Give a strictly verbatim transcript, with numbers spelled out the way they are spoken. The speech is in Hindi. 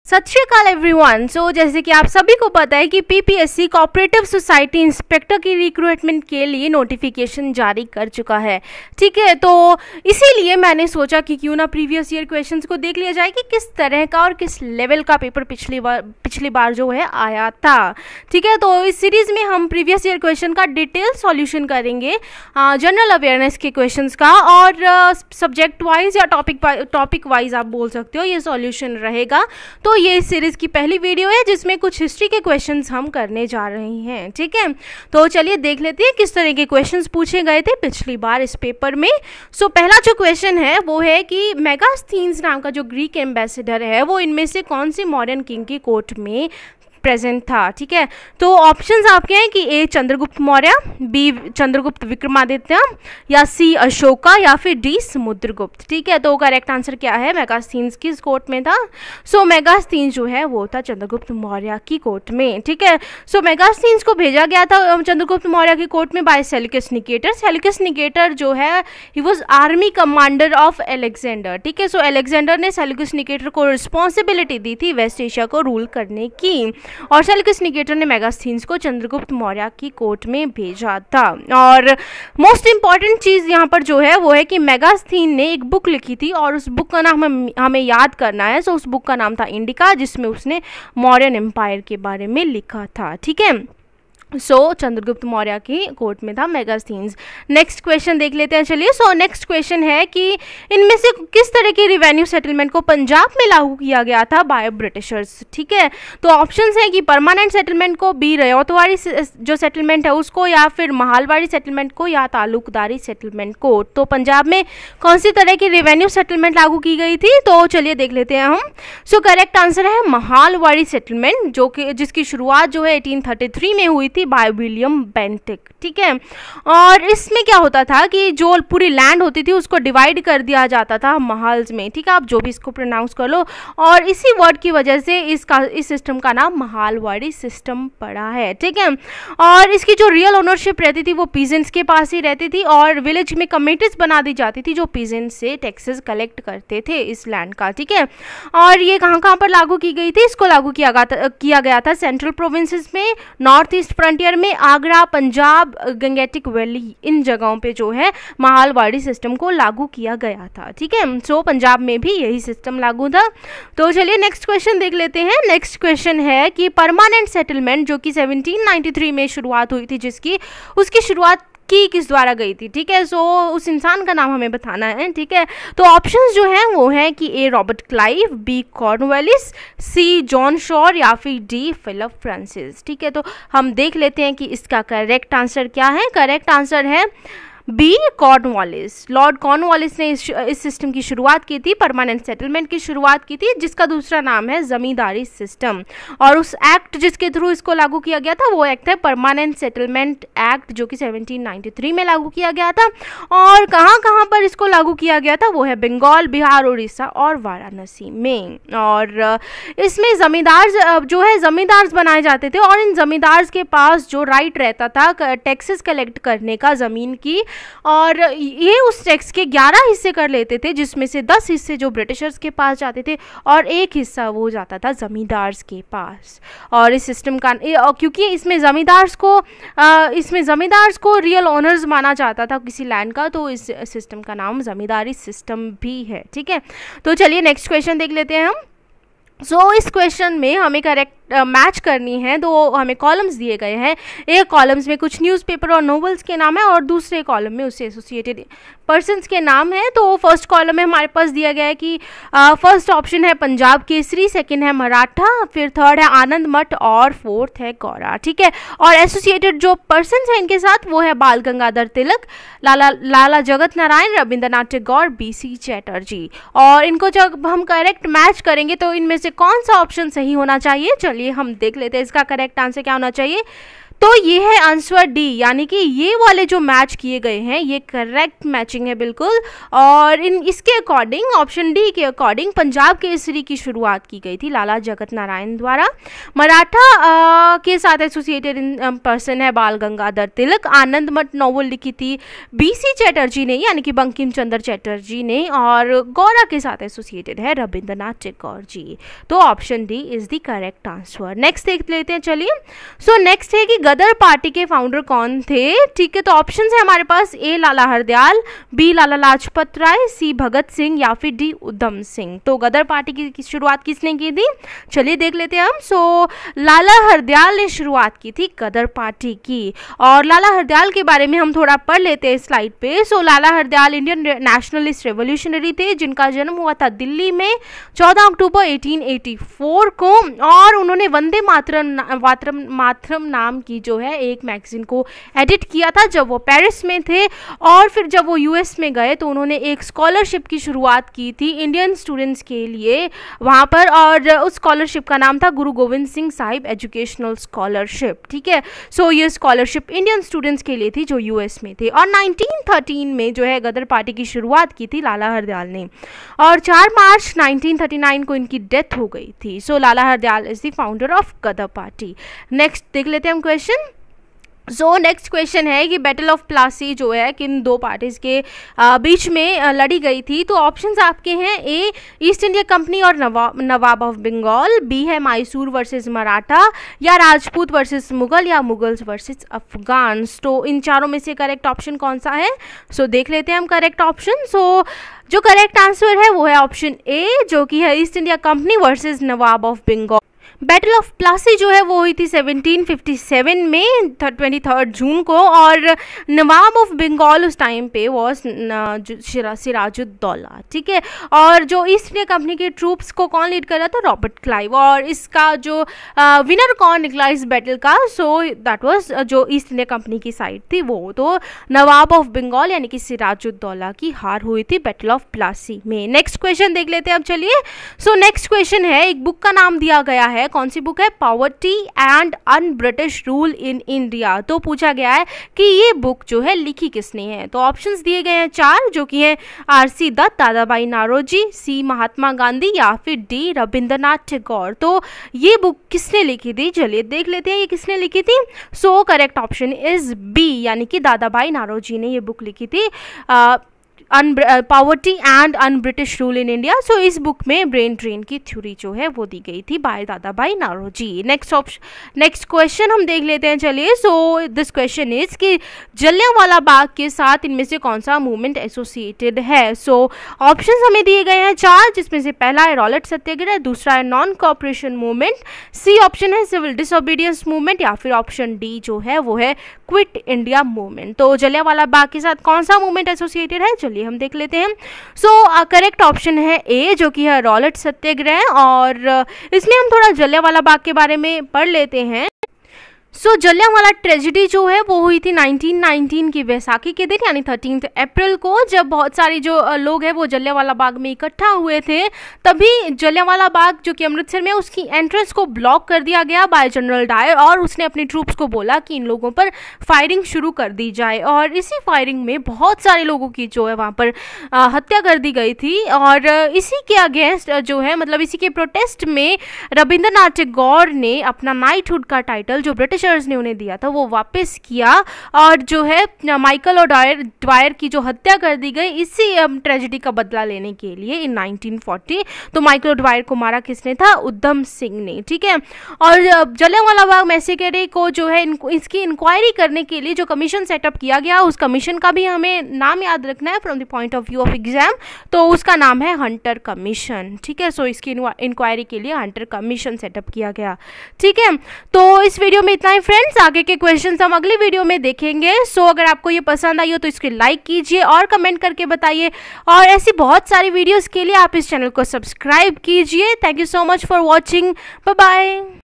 सत श्री अकाल एवरीवन। सो जैसे कि आप सभी को पता है कि पीपीएससी कोऑपरेटिव सोसाइटी इंस्पेक्टर की रिक्रूटमेंट के लिए नोटिफिकेशन जारी कर चुका है। ठीक है, तो इसीलिए मैंने सोचा कि क्यों ना प्रीवियस ईयर क्वेश्चंस को देख लिया जाए कि किस तरह का और किस लेवल का पेपर पिछली बार पिछली बार जो है आया था। ठीक है, तो इस सीरीज़ में हम प्रीवियस ईयर क्वेश्चन का डिटेल सॉल्यूशन करेंगे, जनरल अवेयरनेस के क्वेश्चंस का, और सब्जेक्ट वाइज या टॉपिक टॉपिक वाइज आप बोल सकते हो ये सॉल्यूशन रहेगा। तो ये इस सीरीज की पहली वीडियो है जिसमें कुछ हिस्ट्री के क्वेश्चंस हम करने जा रहे हैं। ठीक है, तो चलिए देख लेते हैं किस तरह के क्वेश्चंस पूछे गए थे पिछली बार इस पेपर में। सो so, पहला जो क्वेश्चन है वो है कि मेगास्थीन्स नाम का जो ग्रीक एम्बेसडर है वो इनमें से कौन सी मॉडर्न किंग की कोर्ट में प्रेजेंट था। ठीक है, तो ऑप्शंस आपके हैं कि ए चंद्रगुप्त मौर्य, बी चंद्रगुप्त विक्रमादित्य, या सी अशोका, या फिर डी समुद्रगुप्त। ठीक है, तो करेक्ट आंसर क्या है, मेगास्थीन्स किस कोर्ट में था। सो so, मेगास्थीन्स जो है वो था चंद्रगुप्त मौर्य की कोर्ट में। ठीक है, सो so, मेगास्थीन्स को भेजा गया था चंद्रगुप्त मौर्य की कोर्ट में by Seleucus Nicator. Seleucus Nicator जो है he was army commander of Alexander. ठीक है, सो अलेक्जेंडर ने सेल्यूकस निकेटर को रिस्पॉन्सिबिलिटी दी थी वेस्ट एशिया को रूल करने की, और सेल्यूकस निकेटर ने मेगास्थीन्स को चंद्रगुप्त मौर्य की कोर्ट में भेजा था। और मोस्ट इंपॉर्टेंट चीज़ यहाँ पर जो है वो है कि मेगास्थीन ने एक बुक लिखी थी और उस बुक का नाम हमें हमें याद करना है। सो उस बुक का नाम था इंडिका, जिसमें उसने मौर्यन एम्पायर के बारे में लिखा था। ठीक है, सो so, चंद्रगुप्त मौर्य की कोर्ट में था मेगास्थीन्स। नेक्स्ट क्वेश्चन देख लेते हैं। चलिए, सो नेक्स्ट क्वेश्चन है कि इनमें से किस तरह के रिवेन्यू सेटलमेंट को पंजाब में लागू किया गया था बाय ब्रिटिशर्स। ठीक है, तो ऑप्शंस हैं कि परमानेंट सेटलमेंट को, बी रयौतवाड़ी जो सेटलमेंट है उसको, या फिर महालवाड़ी सेटलमेंट को, या तालुकदारी सेटलमेंट को। तो पंजाब में कौन सी तरह की रिवेन्यू सेटलमेंट लागू की गई थी, तो चलिए देख लेते हैं हम। सो करेक्ट आंसर है महालवाड़ी सेटलमेंट, जो कि जिसकी शुरुआत जो है एटीन थर्टी थ्री में हुई बाय विलियम बेंटिक। ठीक है, और इसमें क्या होता था कि जो पूरी लैंड होती थी उसको डिवाइड कर दिया जाता था महाल्स में। ठीक है, आप जो भी इसको प्रोनाउंस कर लो, और इसी वर्ड की वजह से इसका इस सिस्टम का नाम महालवाड़ी सिस्टम पड़ा है। ठीक है, और इसकी जो रियल ओनरशिप रहती थी वो पीजेंट्स के पास ही रहती थी, और विलेज में कमेटीज बना दी जाती थी जो पीजेंट्स से टैक्सेस कलेक्ट करते थे इस लैंड का। ठीक है, और ये कहाँ कहाँ पर लागू की गई थी, इसको लागू किया गया किया गया था सेंट्रल प्रोविंसेस में, नॉर्थ ईस्ट फ्रंटियर में, आगरा, पंजाब, गंगेटिक वैली, इन जगहों पे जो है महालवाड़ी सिस्टम को लागू किया गया था। ठीक है, सो पंजाब में भी यही सिस्टम लागू था। तो चलिए नेक्स्ट क्वेश्चन देख लेते हैं। नेक्स्ट क्वेश्चन है कि परमानेंट सेटलमेंट जो कि सेवनटीन नाइंटी थ्री में शुरुआत हुई थी, जिसकी उसकी शुरुआत की किस द्वारा गई थी। ठीक है, सो उस इंसान का नाम हमें बताना है। ठीक है, तो ऑप्शंस जो हैं वो हैं कि A Robert Clive, B Cornwallis, C John Shore, या फिर डी फिलिप फ्रांसिस। ठीक है, तो हम देख लेते हैं कि इसका करेक्ट आंसर क्या है। करेक्ट आंसर है बी कॉर्नवालिस। लॉर्ड कॉर्नवालिस ने इस, इस सिस्टम की शुरुआत की थी, परमानेंट सेटलमेंट की शुरुआत की थी, जिसका दूसरा नाम है जमींदारी सिस्टम। और उस एक्ट जिसके थ्रू इसको लागू किया गया था वो एक्ट है परमानेंट सेटलमेंट एक्ट, जो कि सेवनटीन नाइंटी थ्री में लागू किया गया था। और कहाँ कहाँ पर इसको लागू किया गया था वो है बंगाल, बिहार, उड़ीसा और वाराणसी में। और इसमें जमींदार जो है जमींदार बनाए जाते थे, और इन जमींदार के पास जो राइट रहता था टैक्सेस कलेक्ट करने का ज़मीन की, और ये उस टैक्स के ग्यारह हिस्से कर लेते थे, जिसमें से दस हिस्से जो ब्रिटिशर्स के पास जाते थे और एक हिस्सा वो जाता था जमींदार्स के पास। और इस सिस्टम का, क्योंकि इसमें जमींदार्स को इसमें जमींदार्स को रियल ओनर्स माना जाता था किसी लैंड का, तो इस सिस्टम का नाम जमींदारी सिस्टम भी है। ठीक है, तो चलिए नेक्स्ट क्वेश्चन देख लेते हैं हम। सो so, इस क्वेश्चन में हमें करेक्ट मैच uh, करनी है। तो हमें कॉलम्स दिए गए हैं, एक कॉलम्स में कुछ न्यूज़पेपर और नोवेल्स के नाम है, और दूसरे कॉलम में उससे एसोसिएटेड पर्सन्स के नाम है। तो फर्स्ट कॉलम में हमारे पास दिया गया है कि फर्स्ट ऑप्शन है पंजाब केसरी, सेकंड है मराठा, फिर थर्ड है आनंद मठ, और फोर्थ है गौरा। ठीक है, और एसोसिएटेड जो पर्सन्स हैं इनके साथ वो है बाल गंगाधर तिलक, लाला लाला जगत नारायण, रविंद्रनाथ टैगोर, बी सी चैटर्जी। और इनको जब हम करेक्ट मैच करेंगे तो इनमें से कौन सा ऑप्शन सही होना चाहिए, चलिए हम देख लेते हैं। इसका करेक्ट आंसर क्या होना चाहिए, तो ये है आंसर डी, यानी कि ये वाले जो मैच किए गए हैं ये करेक्ट मैचिंग है बिल्कुल। और इन इसके अकॉर्डिंग ऑप्शन डी के अकॉर्डिंग पंजाब केसरी की शुरुआत की गई थी लाला जगत नारायण द्वारा। मराठा आ, के साथ एसोसिएटेड पर्सन है बाल गंगाधर तिलक। आनंद मठ नॉवल लिखी थी बी सी चैटर्जी ने, यानी कि बंकिम चंद्र चैटर्जी ने। और गौरा के साथ एसोसिएटेड है रविंद्रनाथ टैगोर जी। तो option D is the correct answer. Next देख लेते हैं, चलिए। सो नेक्स्ट है कि गदर पार्टी के फाउंडर कौन थे, ठीक है। तो ऑप्शंस है हमारे पास, A Lala Hardayal, B Lala Lajpat Rai, C Bhagat Singh या फिर डी उधम सिंह। तो गदर पार्टी की, की शुरुआत किसने की थी, चलिए देख लेते हैं हम। सो लाला हरदयाल ने शुरुआत की थी गदर पार्टी की। और लाला हरदयाल के बारे में हम थोड़ा पढ़ लेते हैं स्लाइड पे। So Lala Hardayal Indian nationalist revolutionary थे जिनका जन्म हुआ था दिल्ली में चौदह अक्टूबर अठारह सौ चौरासी को। और उन्होंने वंदे मातरम मातरम मातरम नाम की जो है एक मैगजीन को एडिट किया था जब वो पेरिस में थे। और फिर जब वो यूएस में गए तो उन्होंने एक स्कॉलरशिप की शुरुआत की थी इंडियन स्टूडेंट्स के लिए वहाँ पर। और उस स्कॉलरशिप का नाम था गुरु गोविंद सिंह साहिब एजुकेशनल स्कॉलरशिप, ठीक है। सो ये स्कॉलरशिप इंडियन स्टूडेंट्स के लिए थी जो यूएस में थे। और नाइनटीन थर्टीन में जो है गदर पार्टी की शुरुआत की थी लाला हरदयाल ने। और चार मार्च नाइनटीन थर्टी नाइन को इनकी डेथ हो गई थी। So Lala Hardayal is the founder of Ghadar party. Next देख लेते हैं हम क्वेश्चन। सो नेक्स्ट क्वेश्चन है कि बैटल ऑफ प्लासी जो है किन दो पार्टीज के आ, बीच में आ, लड़ी गई थी। तो ऑप्शंस आपके हैं, ए ईस्ट इंडिया कंपनी और nawab nawab of Bengal, B है मैसूर वर्सेस मराठा, या राजपूत वर्सेस मुगल, या मुगल्स वर्सेस अफगान्स। तो इन चारों में से करेक्ट ऑप्शन कौन सा है, सो so, देख लेते हैं हम करेक्ट ऑप्शन। सो जो करेक्ट आंसर है वो है ऑप्शन ए, जो कि है East India company versus nawab of Bengal. Battle of Plassey जो है वो हुई थी सेवनटीन फिफ्टी सेवन में ट्वेंटी थर्ड जून को। और नवाब ऑफ बंगाल उस टाइम पे वॉज सिराजुद्दौला, ठीक है। और जो ईस्ट इंडिया कंपनी के ट्रूप्स को कौन लीड कर रहा था, रॉबर्ट क्लाइव। और इसका जो विनर कौन निकला इस बैटल का, सो दैट वाज जो ईस्ट इंडिया कंपनी की साइड थी वो, तो नवाब ऑफ बंगाल यानी कि सिराजुद्दौला की हार हुई थी बैटल ऑफ प्लासी में। नेक्स्ट क्वेश्चन देख लेते हैं अब, चलिए। सो नेक्स्ट क्वेश्चन है, एक बुक का नाम दिया गया है, कौन सी बुक है, poverty and un British rule in India. तो पूछा गया है कि ये बुक जो है लिखी किसने है। तो ऑप्शंस दिए गए हैं चार, जो कि है R C Dutt, Dadabhai Naoroji, C Mahatma Gandhi, या फिर डी रविंद्रनाथ टैगोर। तो ये बुक किसने लिखी थी, चलिए देख लेते हैं ये किसने लिखी थी। So correct option is B, यानी कि दादाभाई नारोजी ने ये बुक लिखी थी, uh, poverty and un British rule in India. So इस बुक में ब्रेन ड्रेन की थ्योरी जो है वो दी गई थी by Dadabhai Naoroji. Next option next question हम देख लेते हैं, चलिए। सो दिस क्वेश्चन इज कि जलियांवाला बाग के साथ इनमें से कौन सा मूवमेंट एसोसिएटेड है। सो ऑप्शंस हमें दिए गए हैं चार, जिसमें से पहला है रॉलेट सत्याग्रह, दूसरा है non cooperation movement, C option है सिविल डिसोबीडियंस मूवमेंट, या फिर ऑप्शन डी जो है वो है क्विट इंडिया मूवमेंट। तो जलियांवाला बाग के साथ कौन सा मूवमेंट एसोसिएटेड है, चलिए हम देख लेते हैं। सो करेक्ट ऑप्शन है ए, जो कि है रॉलेट सत्याग्रह। और uh, इसमें हम थोड़ा जलियांवाला बाग के बारे में पढ़ लेते हैं। सो so, जलियांवाला ट्रेजिडी जो है वो हुई थी नाइनटीन नाइनटीन की वैसाखी के दिन, यानी थर्टीन्थ अप्रैल को, जब बहुत सारे जो लोग हैं वो जलियांवाला बाग में इकट्ठा हुए थे। तभी जलियांवाला बाग जो कि अमृतसर में, उसकी एंट्रेंस को ब्लॉक कर दिया गया बाय जनरल डायर। और उसने अपने ट्रूप्स को बोला कि इन लोगों पर फायरिंग शुरू कर दी जाए। और इसी फायरिंग में बहुत सारे लोगों की जो है वहाँ पर आ, हत्या कर दी गई थी। और इसी के अगेंस्ट जो है, मतलब इसी के प्रोटेस्ट में रविंद्रनाथ टैगोर ने अपना नाइटहुड का टाइटल जो ब्रिटिश ने उन्हें दिया था वो वापस किया। और जो है माइकल और ड्वायर ड्वायर की जो हत्या कर दी गई इसी ट्रेजेडी का बदला लेने के लिए इन नाइनटीन फोर्टी। तो माइकल और ड्वायर को मारा किसने था, उधम सिंह ने, ठीक है। और जलियांवाला बाग मैसेकर को जो है इसकी इंक्वायरी करने के लिए जो कमीशन सेटअप किया गया, उस कमीशन का भी हमें नाम याद रखना है from the point of view of exam. तो उसका नाम है हंटर कमीशन, ठीक है। सो इसकी इंक्वायरी के लिए हंटर कमीशन सेटअप किया गया, ठीक है। तो इस वीडियो में इतना फ्रेंड्स, आगे के क्वेश्चंस हम अगली वीडियो में देखेंगे। सो so, अगर आपको ये पसंद आई हो तो इसके लाइक कीजिए और कमेंट करके बताइए। और ऐसी बहुत सारी वीडियोस के लिए आप इस चैनल को सब्सक्राइब कीजिए। Thank you so much for watching, bye bye.